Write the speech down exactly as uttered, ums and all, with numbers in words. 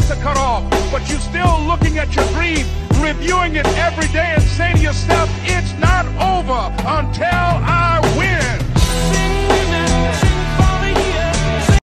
to cut off, but you're still looking at your dream, reviewing it every day and saying to yourself, it